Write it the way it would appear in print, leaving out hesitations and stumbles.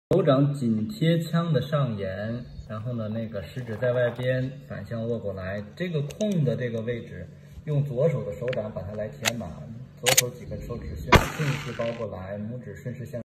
手掌紧贴枪的上沿，然后呢，那个食指在外边反向握过来，这个空的这个位置，用左手的手掌把它来填满，左手几根手指顺势包过来，拇指顺势向。